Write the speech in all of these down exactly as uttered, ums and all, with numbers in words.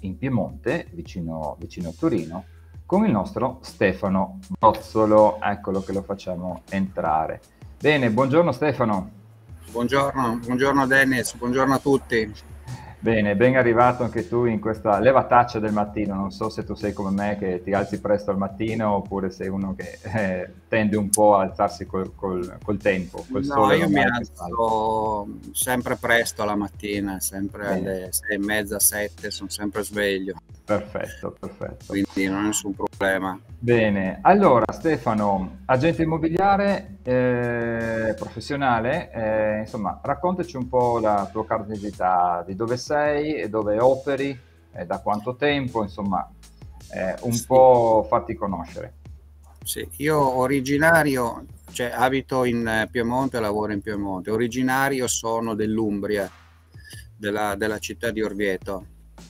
in Piemonte, vicino, vicino a Torino, con il nostro Stefano Bozzolo. Eccolo che lo facciamo entrare. Bene, buongiorno Stefano. Buongiorno, buongiorno Dennis, buongiorno a tutti. Bene, ben arrivato anche tu in questa levataccia del mattino. Non so se tu sei come me che ti alzi presto al mattino oppure sei uno che eh, tende un po' a alzarsi col, col, col tempo, col No, sole. io mi Che alzo sempre presto la mattina, sempre Bene. alle sei e mezza, sette, sono sempre sveglio. Perfetto, perfetto. Quindi non è nessun problema. Bene, allora Stefano, agente immobiliare eh, professionale, eh, insomma, raccontaci un po' la tua cardinalità, di dove sei e dove operi, e da quanto tempo, insomma, eh, un Sì. po' farti conoscere. Sì, io originario, cioè abito in Piemonte e lavoro in Piemonte. Originario sono dell'Umbria, della, della città di Orvieto.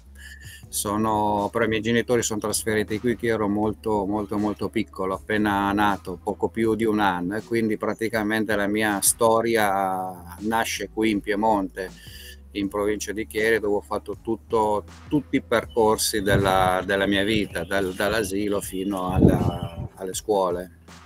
Sono, però i miei genitori sono trasferiti qui che ero molto molto molto piccolo, appena nato, poco più di un anno, e quindi praticamente la mia storia nasce qui in Piemonte, in provincia di Chieri, dove ho fatto tutto, tutti i percorsi della, della mia vita, dal, dall'asilo fino alla, alle scuole.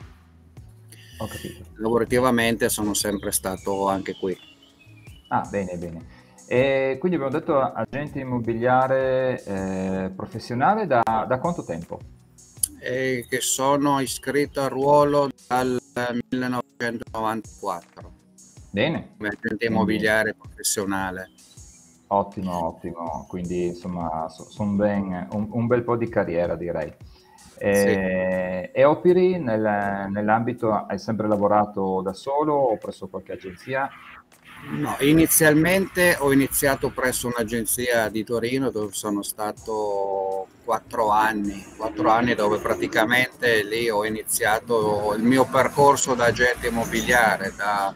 Ho capito. Lavorativamente sono sempre stato anche qui. Ah, bene, bene. E quindi abbiamo detto agente immobiliare eh, professionale da, da quanto tempo? E che sono iscritto a ruolo dal millenovecentonovantaquattro Bene. come agente Quindi, immobiliare professionale. ottimo, ottimo. Quindi insomma so- son ben, un, un bel po' di carriera direi. Sì. E, e operi nel- nell'ambito, hai sempre lavorato da solo o presso qualche agenzia? No, inizialmente ho iniziato presso un'agenzia di Torino dove sono stato quattro anni, quattro anni dove praticamente lì ho iniziato il mio percorso da agente immobiliare, da,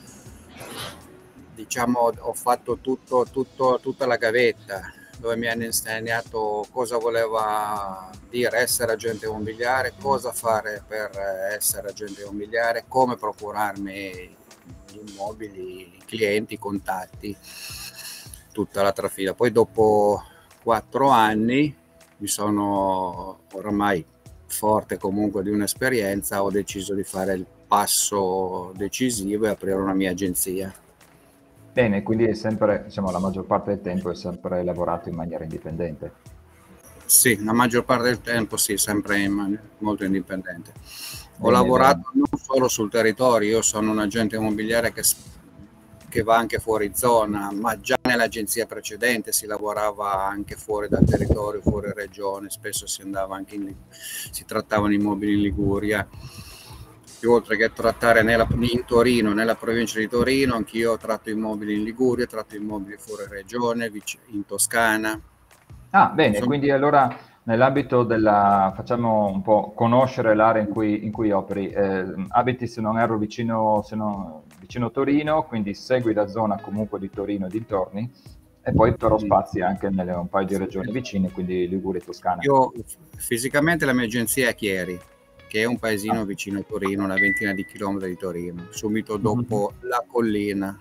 diciamo, ho fatto tutto, tutto, tutta la gavetta, dove mi hanno insegnato cosa voleva dire essere agente immobiliare, cosa fare per essere agente immobiliare, come procurarmi gli immobili, i clienti, i contatti, tutta la trafila. Poi dopo quattro anni mi sono oramai forte comunque di un'esperienza, ho deciso di fare il passo decisivo e aprire una mia agenzia. Bene, quindi è sempre, diciamo, la maggior parte del tempo è sempre lavorato in maniera indipendente. Sì, la maggior parte del tempo sì, sempre in, molto indipendente. Ho Bene, bene. lavorato non solo sul territorio, io sono un agente immobiliare che, che va anche fuori zona, ma già nell'agenzia precedente si lavorava anche fuori dal territorio, fuori regione, spesso si andava anche in, si trattavano immobili in Liguria. Più oltre che trattare nella, in Torino, nella provincia di Torino, anch'io tratto immobili in Liguria, tratto immobili fuori regione, in Toscana. Ah, bene, Insomma, quindi allora nell'ambito della, facciamo un po' conoscere l'area in cui, in cui operi. Eh, abiti, se non erro, vicino, se non, vicino Torino, quindi segui la zona comunque di Torino e dintorni, e poi però spazi anche nelle un paio di regioni vicine, quindi Liguria e Toscana. io fisicamente la mia agenzia è a Chieri, che è un paesino Ah. vicino a Torino, una ventina di chilometri di Torino, subito dopo Mhm. La Collina,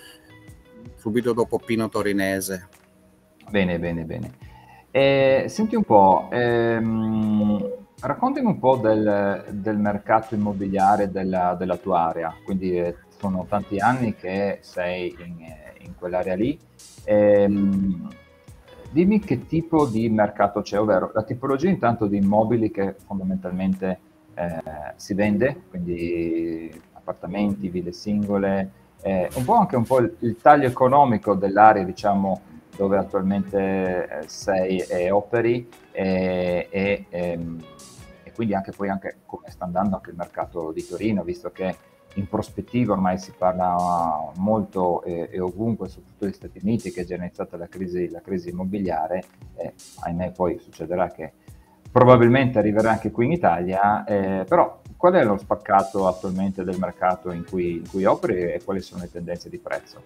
subito dopo Pino Torinese. Bene, bene, bene. E, senti un po', ehm, raccontami un po' del, del mercato immobiliare della, della tua area. Quindi eh, sono tanti anni che sei in, eh, in quell'area lì. Mm. Ehm, dimmi che tipo di mercato c'è, ovvero la tipologia intanto di immobili che fondamentalmente eh, si vende, quindi appartamenti, ville singole, eh, un po' anche un po' il, il taglio economico dell'area, diciamo, dove attualmente eh, sei e operi e, e, ehm, e quindi anche poi anche come sta andando anche il mercato di Torino, visto che in prospettiva ormai si parla molto e, e ovunque, soprattutto negli Stati Uniti, che è già iniziata la crisi, la crisi immobiliare, e ahimè poi succederà che probabilmente arriverà anche qui in Italia, eh, però qual è lo spaccato attualmente del mercato in cui, in cui operi e quali sono le tendenze di prezzo?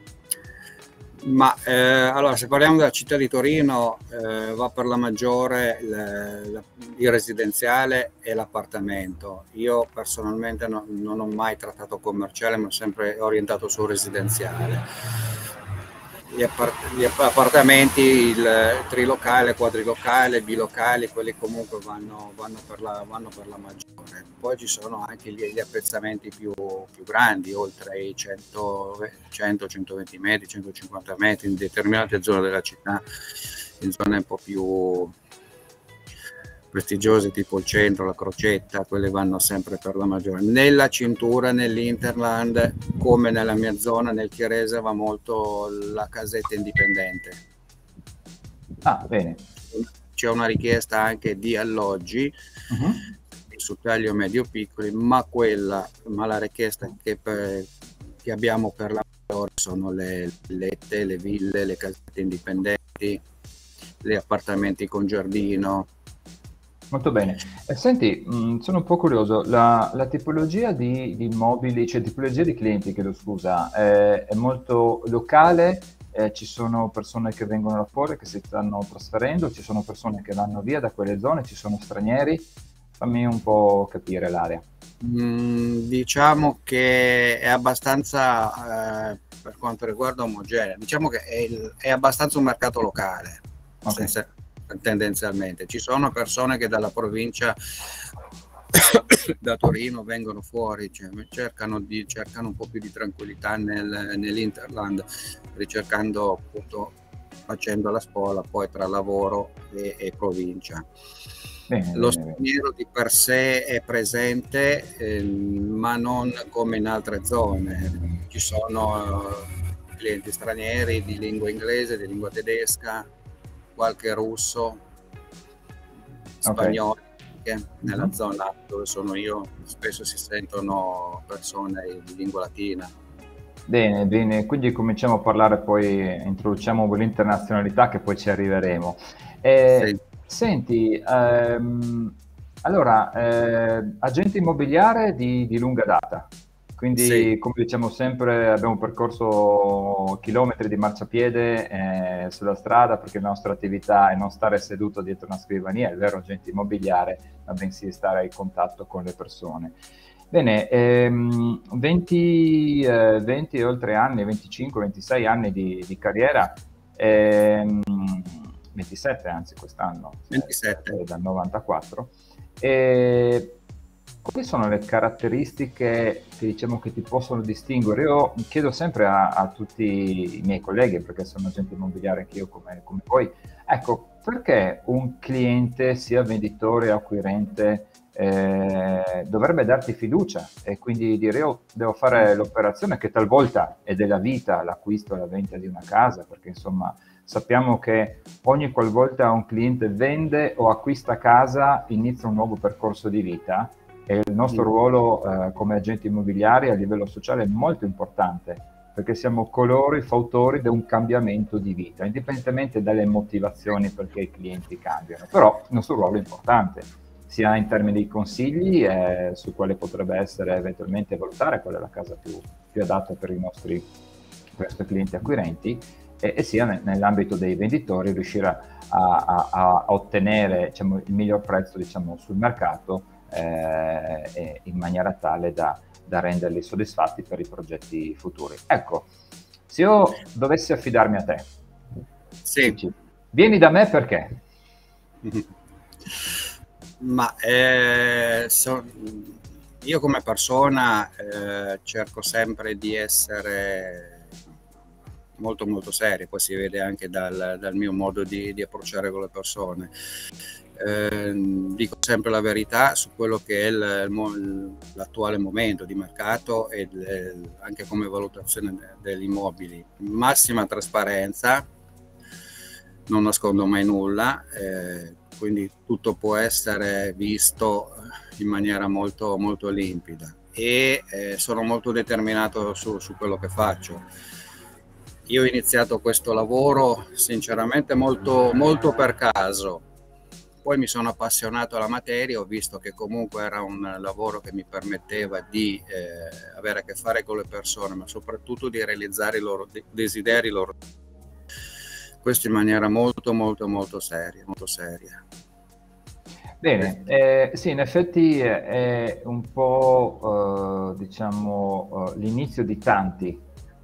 Ma eh, allora, se parliamo della città di Torino, eh, va per la maggiore il, la, il residenziale e l'appartamento. Io personalmente no, non ho mai trattato commerciale, ma ho sempre orientato sul residenziale. gli, appart- gli appartamenti, il trilocale, quadrilocale, bilocali, quelli comunque vanno, vanno, per la, vanno per la maggiore. Poi ci sono anche gli, gli appezzamenti più, più grandi, oltre i cento centoventi metri, centocinquanta metri, in determinate zone della città, in zone un po' più prestigiose tipo il centro, la Crocetta, quelle vanno sempre per la maggiore. Nella cintura, nell'Interland, come nella mia zona, nel Chiarese, va molto la casetta indipendente. Ah, bene. C'è una richiesta anche di alloggi uh-huh. su taglio medio piccoli, ma quella, ma la richiesta che, per, che abbiamo per la maggiore sono le lette, le ville, le casette indipendenti, gli appartamenti con giardino. Molto bene. Eh, senti, mh, sono un po' curioso, la, la tipologia di, di immobili, cioè tipologia di clienti, chiedo scusa, eh, è molto locale, eh, ci sono persone che vengono da fuori, che si stanno trasferendo, ci sono persone che vanno via da quelle zone, ci sono stranieri, fammi un po' capire l'area. Mm, diciamo che è abbastanza, eh, per quanto riguarda omogenea, diciamo che è, il, è abbastanza un mercato locale, okay. senza, tendenzialmente. Ci sono persone che dalla provincia da Torino vengono fuori, cioè, cercano, di, cercano un po' più di tranquillità nel, nell'Interland, ricercando appunto, facendo la spola poi tra lavoro e, e provincia. Bene, lo bene, straniero bene. Di per sé è presente, eh, ma non come in altre zone. Ci sono eh, clienti stranieri di lingua inglese, di lingua tedesca, qualche russo, spagnolo, okay. Nella uh-huh. zona dove sono io spesso si sentono persone di lingua latina. Bene, bene, quindi cominciamo a parlare, poi introduciamo l'internazionalità che poi ci arriveremo. Eh, sì. Senti, ehm, allora, eh, agente immobiliare di, di lunga data, quindi sì. Come diciamo sempre abbiamo percorso chilometri di marciapiede eh, sulla strada, perché la nostra attività è non stare seduto dietro una scrivania, è il vero agente immobiliare, ma bensì stare in contatto con le persone. Bene, ehm, venti, eh, venti e oltre anni, venticinque ventisei anni di, di carriera, ehm, ventisette anzi quest'anno, ventisette. Eh, dal novantaquattro. E quali sono le caratteristiche che diciamo che ti possono distinguere? Io chiedo sempre a, a tutti i miei colleghi, perché sono agente immobiliare anch'io come, come voi, ecco, perché un cliente, sia venditore o acquirente, eh, dovrebbe darti fiducia e quindi dire io devo fare l'operazione che talvolta è della vita, l'acquisto e la vendita di una casa, perché insomma sappiamo che ogni qualvolta un cliente vende o acquista casa inizia un nuovo percorso di vita e il nostro mm. ruolo eh, come agenti immobiliari a livello sociale è molto importante, perché siamo coloro, i fautori di un cambiamento di vita, indipendentemente dalle motivazioni perché i clienti cambiano, però il nostro ruolo è importante, sia in termini di consigli eh, su quale potrebbe essere eventualmente valutare qual è la casa più, più adatta per i nostri, per i nostri clienti acquirenti, e, e sia ne, nell'ambito dei venditori riuscire a, a, a ottenere diciamo, il miglior prezzo diciamo, sul mercato eh, in maniera tale da, da renderli soddisfatti per i progetti futuri. Ecco, se io dovessi affidarmi a te, sì. dici, vieni da me perché? Ma eh, so, io come persona eh, cerco sempre di essere molto molto serio, poi si vede anche dal, dal mio modo di, di approcciare con le persone. Eh, dico sempre la verità su quello che è il, il, l'attuale momento di mercato e il, anche come valutazione degli immobili. Massima trasparenza, non nascondo mai nulla, eh, quindi tutto può essere visto in maniera molto molto limpida e eh, sono molto determinato su, su quello che faccio. Io ho iniziato questo lavoro sinceramente molto, molto per caso, poi mi sono appassionato alla materia, ho visto che comunque era un lavoro che mi permetteva di eh, avere a che fare con le persone, ma soprattutto di realizzare i loro desideri, i loro... questo in maniera molto molto molto seria, molto seria. Bene, eh, sì, in effetti è un po' eh, diciamo eh, l'inizio di tanti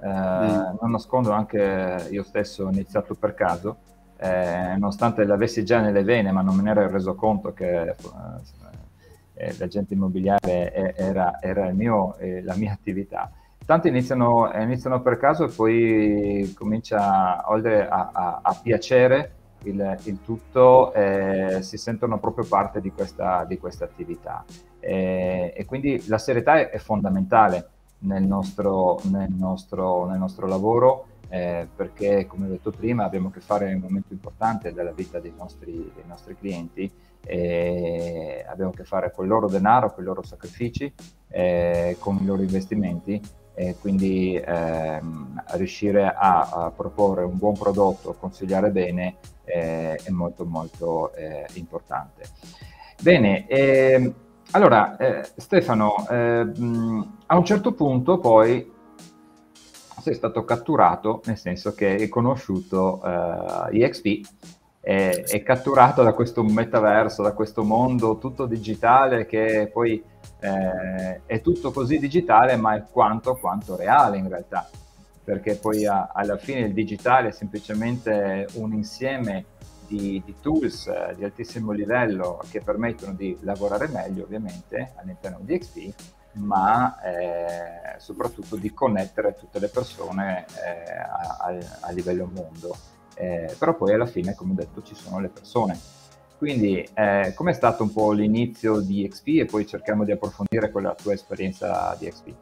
Eh, Mm. non nascondo, anche io stesso ho iniziato per caso, eh, nonostante l'avessi già nelle vene, ma non me ne ero reso conto che eh, eh, l'agente immobiliare è- era, era il mio, eh, la mia attività. Tanti iniziano, eh, iniziano per caso e poi comincia, oltre a, a- a piacere il, il tutto, eh, si sentono proprio parte di questa, di questa attività. Eh, e quindi la serietà è, è fondamentale nel nostro, nel nostro, nel nostro lavoro, eh, perché, come ho detto prima, abbiamo a che fare in un momento importante della vita dei nostri, dei nostri clienti, e abbiamo a che fare con il loro denaro, con i loro sacrifici, eh, con i loro investimenti, e quindi ehm, riuscire a, a proporre un buon prodotto, consigliare bene, eh, è molto molto eh, importante. Bene, ehm, allora eh, Stefano, eh, mh, a un certo punto poi sei stato catturato, nel senso che hai conosciuto eh, E X P, è, è catturato da questo metaverso, da questo mondo tutto digitale che poi eh, è tutto così digitale, ma è quanto, quanto reale in realtà, perché poi a, alla fine il digitale è semplicemente un insieme di, di tools eh, di altissimo livello che permettono di lavorare meglio ovviamente all'interno di X P, ma eh, soprattutto di connettere tutte le persone eh, a, a, a livello mondo. Eh, però poi alla fine, come ho detto, ci sono le persone. Quindi eh, com'è stato un po' l'inizio di X P e poi cerchiamo di approfondire quella tua esperienza di X P?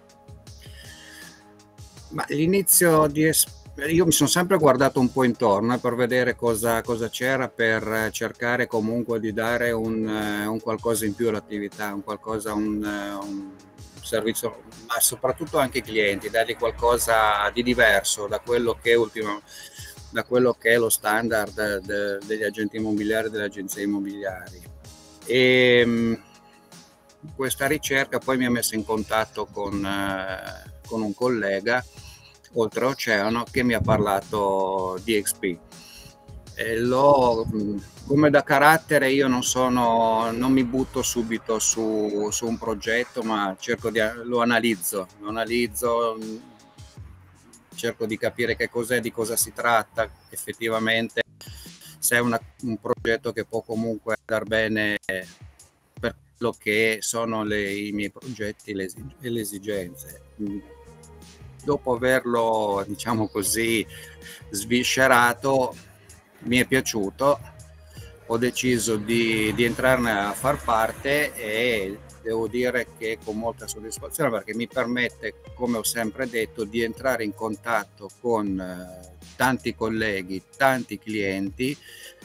Ma l'inizio di es- io mi sono sempre guardato un po' intorno eh, per vedere cosa, cosa c'era, per cercare comunque di dare un, eh, un qualcosa in più all'attività, un qualcosa, un, eh, un servizio, ma soprattutto anche ai clienti, dargli qualcosa di diverso da quello che è ultimo, da quello che è lo standard de- degli agenti immobiliari e delle agenzie immobiliari. E mh, questa ricerca poi mi ha messo in contatto con, eh, con un collega oltreoceano che mi ha parlato di X P. E lo, come da carattere io non sono, non mi butto subito su, su un progetto, ma cerco di, lo analizzo, lo analizzo, cerco di capire che cos'è, di cosa si tratta effettivamente, se è una, un progetto che può comunque andare bene per quello che sono le, i miei progetti e le, le esigenze. Dopo averlo, diciamo così, sviscerato, mi è piaciuto, ho deciso di, di entrarne a far parte e devo dire che con molta soddisfazione, perché mi permette, come ho sempre detto, di entrare in contatto con eh, tanti colleghi, tanti clienti,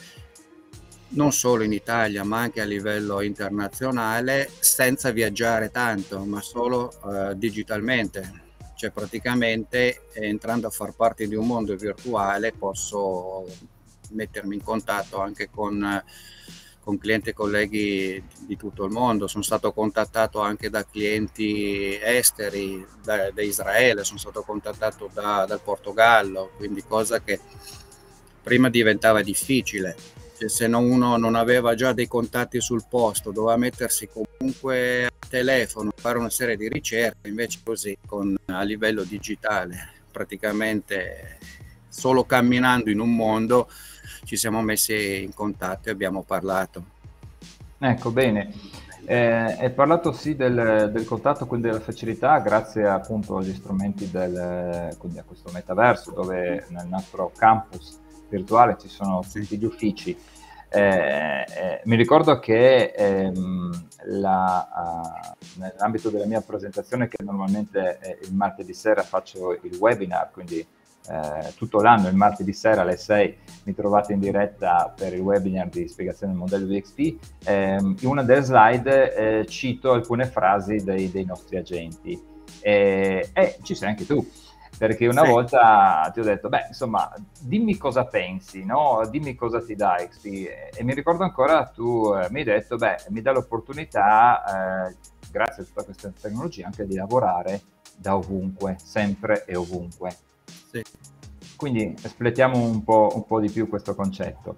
non solo in Italia ma anche a livello internazionale, senza viaggiare tanto, ma solo eh, digitalmente. Cioè praticamente eh, entrando a far parte di un mondo virtuale posso mettermi in contatto anche con, eh, con clienti e colleghi di tutto il mondo. Sono stato contattato anche da clienti esteri, da, da Israele, sono stato contattato da, dal Portogallo, quindi cosa che prima diventava difficile. Cioè, se non uno non aveva già dei contatti sul posto, doveva mettersi comunque al telefono, fare una serie di ricerche, invece così con, a livello digitale, praticamente solo camminando in un mondo ci siamo messi in contatto e abbiamo parlato. Ecco, bene. Eh, hai parlato sì del, del contatto, quindi della facilità, grazie appunto agli strumenti del, quindi a questo metaverso, dove nel nostro campus virtuale ci sono Sì. tutti gli uffici. Eh, eh, mi ricordo che ehm, la, uh, nell'ambito della mia presentazione, che normalmente eh, il martedì sera faccio il webinar, quindi eh, tutto l'anno il martedì sera alle sei mi trovate in diretta per il webinar di spiegazione del modello di X P. Eh, in una delle slide eh, cito alcune frasi dei, dei nostri agenti e eh, ci sei anche tu, perché una Sì. volta ti ho detto, beh, insomma, dimmi cosa pensi, no? Dimmi cosa ti dà X P. E mi ricordo ancora, tu eh, mi hai detto, beh, mi dà l'opportunità, eh, grazie a tutta questa tecnologia, anche di lavorare da ovunque, sempre e ovunque. Sì. Quindi espletiamo un po', un po' di più questo concetto.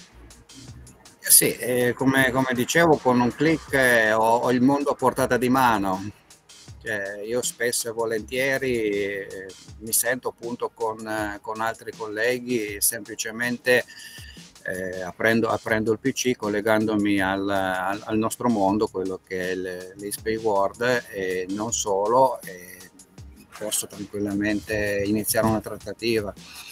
Sì, eh, come, come dicevo, con un click eh, ho, ho il mondo a portata di mano. Cioè, io spesso e volentieri eh, mi sento appunto con, eh, con altri colleghi semplicemente eh, aprendo, aprendo il P C, collegandomi al, al, al nostro mondo, quello che è l'E S P I World, e non solo, e posso tranquillamente iniziare una trattativa,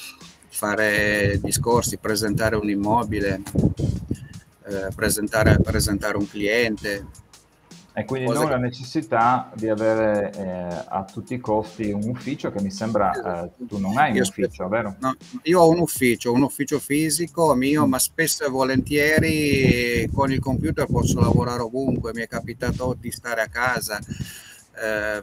fare discorsi, presentare un immobile, eh, presentare, presentare un cliente. E quindi non la necessità di avere eh, a tutti i costi un ufficio, che mi sembra eh, tu non hai un io ufficio, spesso, vero? no, io ho un ufficio, un ufficio fisico mio, mm. ma spesso e volentieri con il computer posso lavorare ovunque. Mi è capitato di stare a casa eh,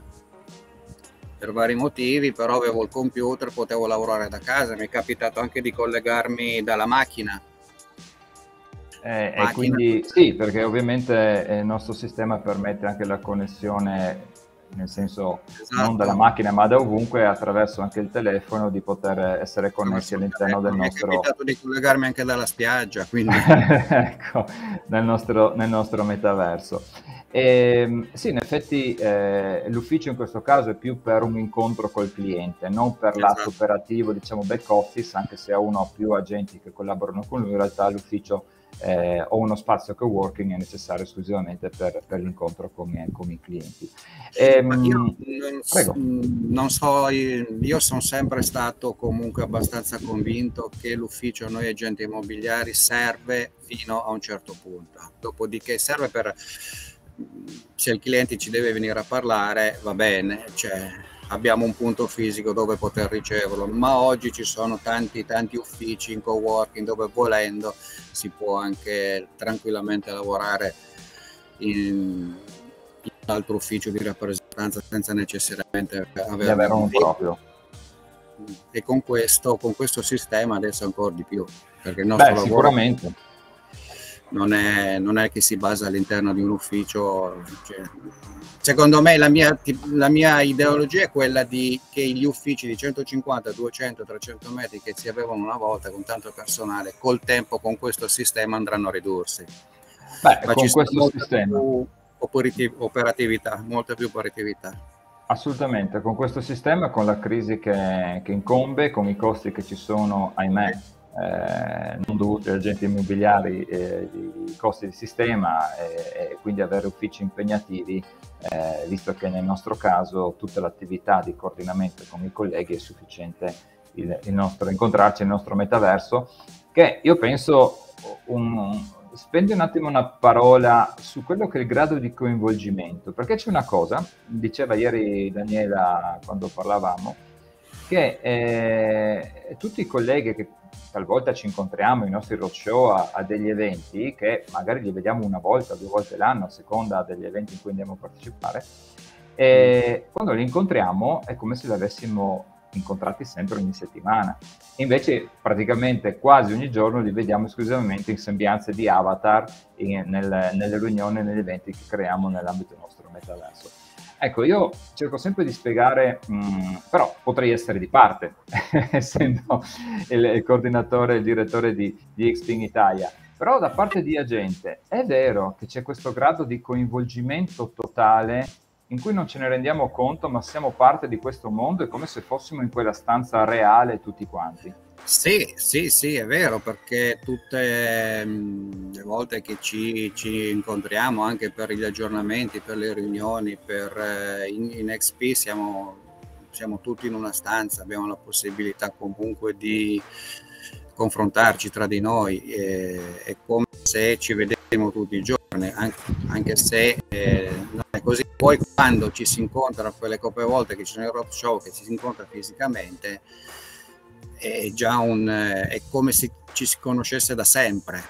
per vari motivi, però avevo il computer, potevo lavorare da casa. Mi è capitato anche di collegarmi dalla macchina. Eh, e quindi sì, perché ovviamente il nostro sistema permette anche la connessione, nel senso esatto. non dalla macchina ma da ovunque, attraverso anche il telefono, di poter essere connessi all'interno del nostro... Mi è capitato di collegarmi anche dalla spiaggia, quindi... ecco, nel nostro, nel nostro metaverso. E, sì, in effetti eh, l'ufficio in questo caso è più per un incontro col cliente, non per esatto. l'atto operativo, diciamo back office, anche se uno ha più agenti che collaborano con lui, in realtà l'ufficio Eh, o uno spazio co-working è necessario esclusivamente per, per l'incontro con, con i clienti. Ehm, io non, prego. non so, io sono sempre stato comunque abbastanza convinto che l'ufficio a noi agenti immobiliari serve fino a un certo punto, dopodiché serve per, se il cliente ci deve venire a parlare, va bene, cioè abbiamo un punto fisico dove poter riceverlo, ma oggi ci sono tanti tanti uffici in coworking dove volendo si può anche tranquillamente lavorare in, in un altro ufficio di rappresentanza senza necessariamente avere, avere un proprio. E con questo, con questo sistema adesso ancora di più, perché il nostro Beh, lavoro sicuramente non è, non è che si basa all'interno di un ufficio, cioè, secondo me la mia, la mia ideologia è quella di che gli uffici di centocinquanta, duecento, trecento metri che si avevano una volta con tanto personale, col tempo con questo sistema andranno a ridursi. Beh, ma con questo sistema più operatività, molta più operatività. Assolutamente, con questo sistema, con la crisi che, che incombe, con i costi che ci sono, ahimè, eh, non dovuti agli agenti immobiliari, eh, i costi di sistema, e, e quindi avere uffici impegnativi, eh, visto che nel nostro caso tutta l'attività di coordinamento con i colleghi è sufficiente il, il nostro incontrarci, il nostro metaverso, che io penso un, spendi un attimo una parola su quello che è il grado di coinvolgimento, perché c'è una cosa, diceva ieri Daniela quando parlavamo, che eh, tutti i colleghi che talvolta ci incontriamo, i nostri roadshow a, a degli eventi, che magari li vediamo una volta, due volte l'anno, a seconda degli eventi in cui andiamo a partecipare, e quando li incontriamo è come se li avessimo incontrati sempre ogni settimana. Invece praticamente quasi ogni giorno li vediamo esclusivamente in sembianze di avatar in, nel, nelle riunioni, negli eventi che creiamo nell'ambito del nostro metaverso. Ecco, io cerco sempre di spiegare, mh, però potrei essere di parte, essendo il, il coordinatore, il direttore di, di X P in Italia, però da parte di agente è vero che c'è questo grado di coinvolgimento totale in cui non ce ne rendiamo conto, ma siamo parte di questo mondo, è come se fossimo in quella stanza reale tutti quanti. Sì, sì, sì, è vero, perché tutte mh, le volte che ci, ci incontriamo, anche per gli aggiornamenti, per le riunioni, per, eh, in, in X P siamo, siamo tutti in una stanza, abbiamo la possibilità comunque di confrontarci tra di noi, eh, è come se ci vedessimo tutti i giorni, anche, anche se eh, non è così. Poi quando ci si incontra, quelle poche volte che ci sono i roadshow, che ci si incontra fisicamente, è già un è come se ci si conoscesse da sempre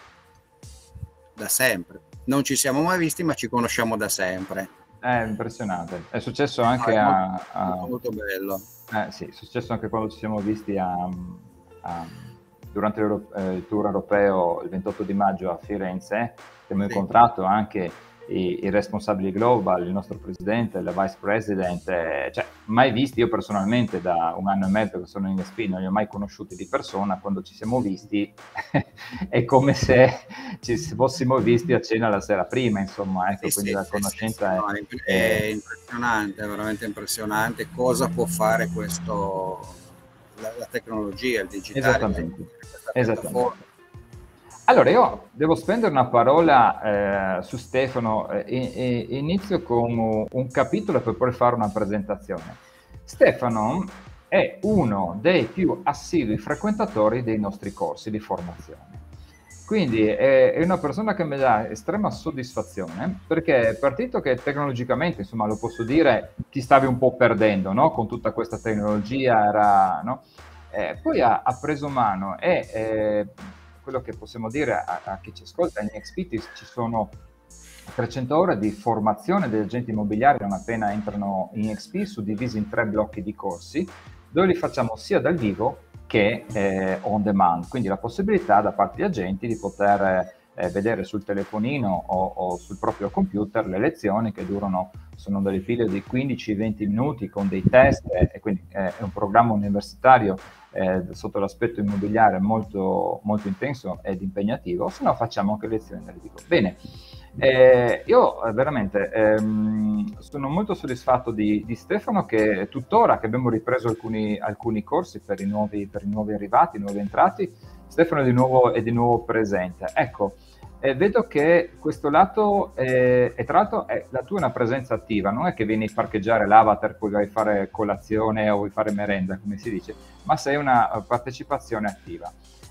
da sempre non ci siamo mai visti, ma ci conosciamo da sempre. È impressionante, è successo anche no, è molto, a, a molto bello eh, sì, è successo anche quando ci siamo visti a, a, durante eh, il tour europeo il ventotto di maggio a Firenze, abbiamo sì. incontrato anche i, i responsabili global, il nostro presidente, la vice president, eh, cioè mai visti. Io personalmente da un anno e mezzo che sono in E S P non li ho mai conosciuti di persona. Quando ci siamo visti è come se ci fossimo visti a cena la sera prima, insomma, ecco, Sì, quindi sì, la sì, conoscenza sì, è, no, è, imp- è è impressionante, è veramente impressionante cosa può fare questo, la, la tecnologia, il digitale, esattamente, questa piattaforma. esattamente. Allora, io devo spendere una parola eh, su Stefano, eh, e, e inizio con un capitolo per poi fare una presentazione. Stefano è uno dei più assidui frequentatori dei nostri corsi di formazione. Quindi è, è una persona che mi dà estrema soddisfazione, perché è partito che tecnologicamente, insomma, lo posso dire, ti stavi un po' perdendo, no? Con tutta questa tecnologia, era, no? Eh, poi ha, ha preso mano e eh, quello che possiamo dire a, a chi ci ascolta, in X P ci sono trecento ore di formazione degli agenti immobiliari non appena entrano in X P, suddivisi in tre blocchi di corsi, dove li facciamo sia dal vivo che eh, on demand, quindi la possibilità da parte degli agenti di poter eh, vedere sul telefonino o, o sul proprio computer le lezioni che durano, sono delle file di quindici venti minuti con dei test, eh, e quindi eh, è un programma universitario eh, sotto l'aspetto immobiliare molto, molto intenso ed impegnativo, se no facciamo anche lezioni dal vivo. Bene. Eh, io eh, veramente ehm, sono molto soddisfatto di, di Stefano, che tuttora che abbiamo ripreso alcuni, alcuni corsi per i, nuovi, per i nuovi arrivati, i nuovi entrati, Stefano è di nuovo, è di nuovo presente. Ecco, eh, vedo che questo lato, eh, e tra l'altro è, la tua è una presenza attiva, non è che vieni a parcheggiare l'avatar, poi vai a fare colazione o vuoi fare merenda, come si dice, ma sei una partecipazione attiva.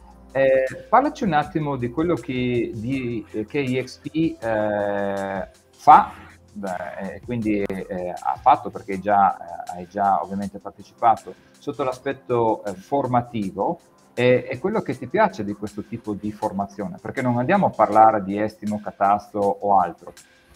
Eh, parlaci un attimo di quello che, di, che E X P eh, fa, beh, eh, quindi eh, ha fatto, perché già, eh, hai già ovviamente partecipato, sotto l'aspetto eh, formativo, e, e quello che ti piace di questo tipo di formazione, perché non andiamo a parlare di estimo, catasto o altro.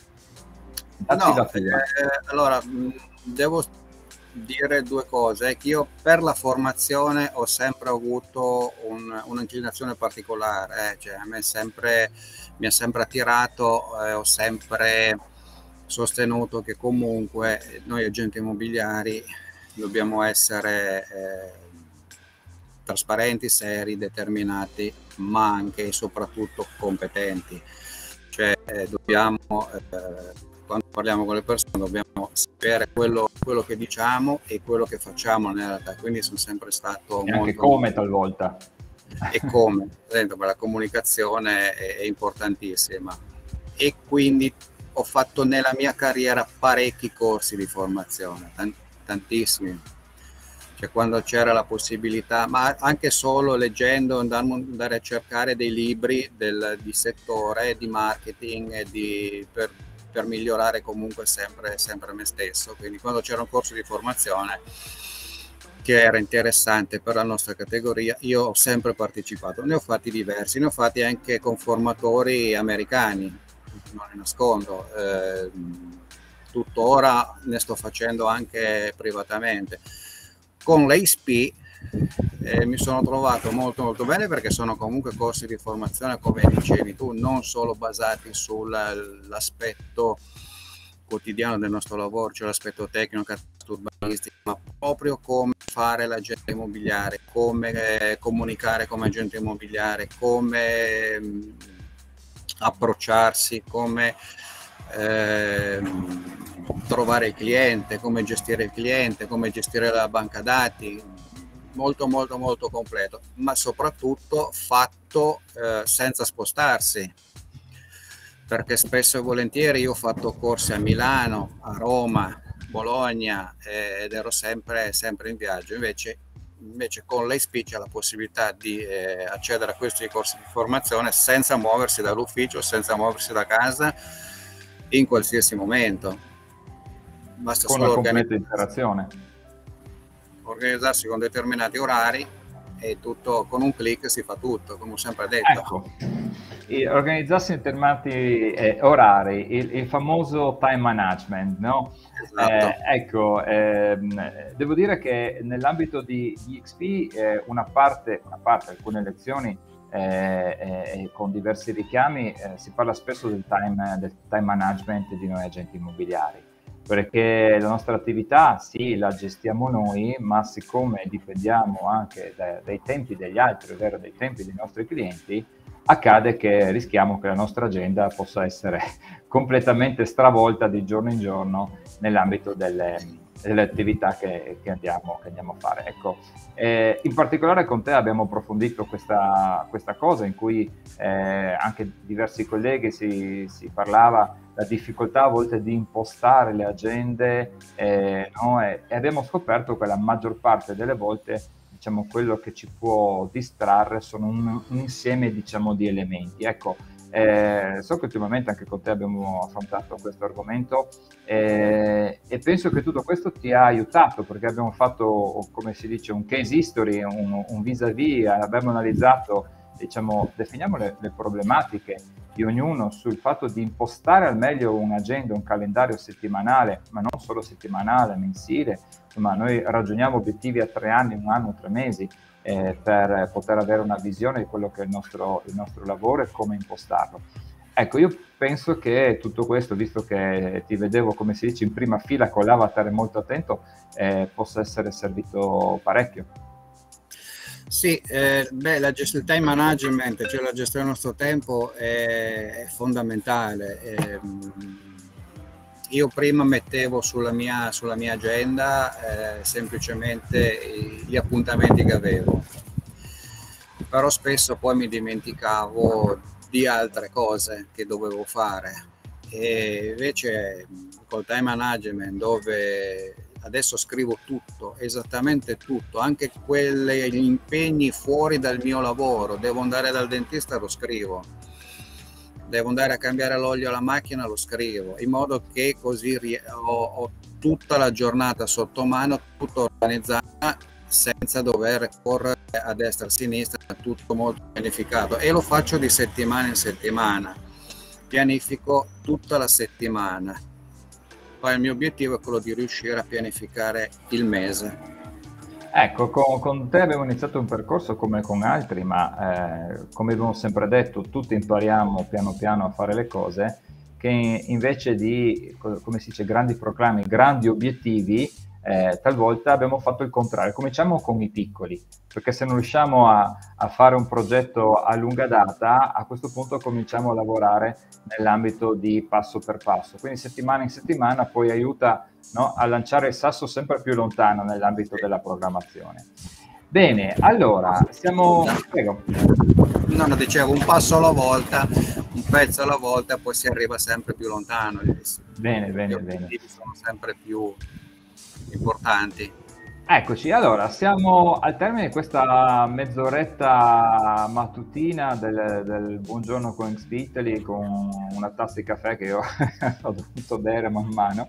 Dacci No, la tua. eh, allora, mh, devo dire due cose, che io per la formazione ho sempre avuto un, un'inclinazione particolare, eh, cioè a me sempre, mi ha sempre attirato, eh, ho sempre sostenuto che comunque noi agenti immobiliari dobbiamo essere eh, trasparenti, seri, determinati, ma anche e soprattutto competenti. Cioè eh, dobbiamo, eh, quando parliamo con le persone, dobbiamo sapere quello, quello che diciamo e quello che facciamo nella realtà. Quindi sono sempre stato E molto... anche come talvolta. E come, la comunicazione è, è importantissima. E quindi ho fatto nella mia carriera parecchi corsi di formazione, tantissimi. Cioè quando c'era la possibilità, ma anche solo leggendo, andare a cercare dei libri del, di settore, di marketing e di, per, per migliorare comunque sempre, sempre me stesso. Quindi quando c'era un corso di formazione che era interessante per la nostra categoria, io ho sempre partecipato. Ne ho fatti diversi, ne ho fatti anche con formatori americani, non ne nascondo. Eh, tuttora ne sto facendo anche privatamente. Con l'A S P eh, mi sono trovato molto molto bene, perché sono comunque corsi di formazione, come dicevi tu, non solo basati sull'aspetto quotidiano del nostro lavoro, cioè l'aspetto tecnico, urbanistico, ma proprio come fare l'agente immobiliare, come eh, comunicare come agente immobiliare, come mh, approcciarsi, come eh, trovare il cliente, come gestire il cliente, come gestire la banca dati. Molto molto molto completo, ma soprattutto fatto eh, senza spostarsi, perché spesso e volentieri io ho fatto corsi a Milano, a Roma, Bologna, eh, ed ero sempre, sempre in viaggio. Invece, invece con l'A S P c'è la possibilità di eh, accedere a questi corsi di formazione senza muoversi dall'ufficio, senza muoversi da casa, in qualsiasi momento. Basta Con solo una completa organizzarsi, interazione. organizzarsi con determinati orari, e tutto con un click si fa tutto, come ho sempre detto. Ecco, e organizzarsi in determinati eh, orari, il, il famoso time management, no? Esatto. Eh, ecco, ehm, devo dire che nell'ambito di, di X P eh, una parte, una parte, alcune lezioni eh, e, e con diversi richiami, eh, si parla spesso del time, del time management di noi agenti immobiliari, perché la nostra attività sì, la gestiamo noi, ma siccome dipendiamo anche da, dai tempi degli altri, ovvero dai tempi dei nostri clienti, accade che rischiamo che la nostra agenda possa essere completamente stravolta di giorno in giorno nell'ambito delle, delle attività che, che, andiamo, che andiamo a fare. Ecco, eh, in particolare con te abbiamo approfondito questa, questa cosa in cui eh, anche diversi colleghi si, si parlava la difficoltà a volte di impostare le agende, eh, no? e, e abbiamo scoperto che la maggior parte delle volte, diciamo, quello che ci può distrarre sono un, un insieme, diciamo, di elementi. Ecco, eh, so che ultimamente anche con te abbiamo affrontato questo argomento, eh, e penso che tutto questo ti ha aiutato, perché abbiamo fatto, come si dice, un case history, un, un vis-à-vis, abbiamo analizzato, diciamo, definiamo le, le problematiche di ognuno sul fatto di impostare al meglio un'agenda, un calendario settimanale, ma non solo settimanale, mensile. Insomma, noi ragioniamo obiettivi a tre anni, un anno, tre mesi, eh, per poter avere una visione di quello che è il nostro, il nostro lavoro e come impostarlo. Ecco, io penso che tutto questo, visto che ti vedevo, come si dice, in prima fila con l'avatar molto attento, eh, possa essere servito parecchio. Sì, eh, beh, la gestione, il time management, cioè la gestione del nostro tempo è, è fondamentale. Eh, io prima mettevo sulla mia, sulla mia agenda eh, semplicemente gli appuntamenti che avevo, però spesso poi mi dimenticavo di altre cose che dovevo fare, e invece col time management, dove adesso scrivo tutto, esattamente tutto, anche quelle, gli impegni fuori dal mio lavoro, devo andare dal dentista, lo scrivo, devo andare a cambiare l'olio alla macchina, lo scrivo, in modo che così ho, ho tutta la giornata sotto mano, tutto organizzata, senza dover correre a destra e a sinistra, tutto molto pianificato, e lo faccio di settimana in settimana, pianifico tutta la settimana. Poi il mio obiettivo è quello di riuscire a pianificare il mese. Ecco, con, con te abbiamo iniziato un percorso come con altri, ma eh, come abbiamo sempre detto, tutti impariamo piano piano a fare le cose, che invece di, come si dice, grandi proclami, grandi obiettivi, eh, talvolta abbiamo fatto il contrario. Cominciamo con i piccoli, perché se non riusciamo a, a fare un progetto a lunga data, a questo punto cominciamo a lavorare nell'ambito di passo per passo. Quindi settimana in settimana poi aiuta, no, a lanciare il sasso sempre più lontano nell'ambito della programmazione. Bene, allora, siamo... Prego. No, no, dicevo, un passo alla volta, un pezzo alla volta, poi si arriva sempre più lontano. Bene, bene, bene. Gli sono sempre più importanti. Eccoci, allora siamo al termine di questa mezz'oretta mattutina del, del Buongiorno con X P Italy, con una tazza di caffè che io ho dovuto bere man mano.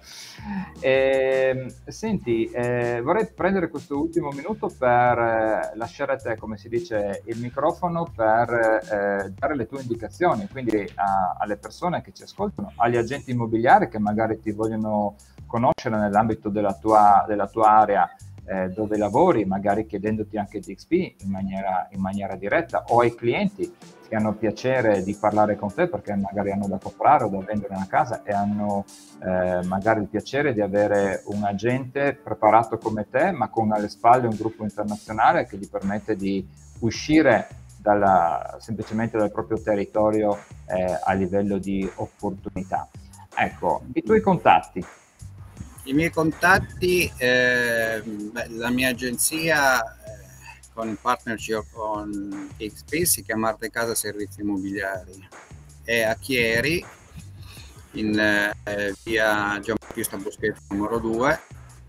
E, senti, eh, vorrei prendere questo ultimo minuto per eh, lasciare a te, come si dice, il microfono per eh, dare le tue indicazioni, quindi a, alle persone che ci ascoltano, agli agenti immobiliari che magari ti vogliono conoscere nell'ambito della tua, della tua area, Eh, dove lavori, magari chiedendoti anche di X P in maniera, in maniera diretta, o ai clienti che hanno piacere di parlare con te perché magari hanno da comprare o da vendere una casa e hanno eh, magari il piacere di avere un agente preparato come te, ma con alle spalle un gruppo internazionale che gli permette di uscire dalla, semplicemente dal proprio territorio eh, a livello di opportunità. Ecco, i tuoi contatti. I miei contatti, eh, beh, la mia agenzia eh, con il partnership con X P si chiama Arte Casa Servizi Immobiliari, è a Chieri, in eh, via Giambattista Boschetto numero due.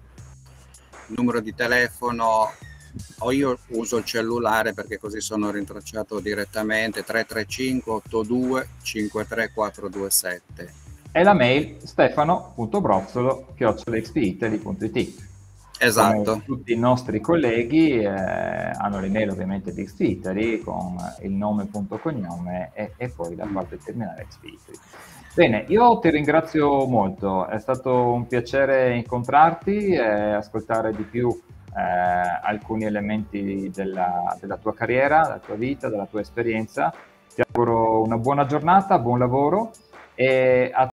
Il numero di telefono, o io uso il cellulare perché così sono rintracciato direttamente, tre tre cinque otto due cinque tre quattro due sette. E la mail stefano punto brozzolo chiocciola x p italy punto it. Esatto. Come tutti i nostri colleghi eh, hanno l'email ovviamente di X P Italy con il nome punto cognome e, e poi la parte terminale X P Italy. Bene, io ti ringrazio molto, è stato un piacere incontrarti e ascoltare di più alcuni elementi della, della tua carriera, della tua vita, della tua esperienza. Ti auguro una buona giornata, buon lavoro e a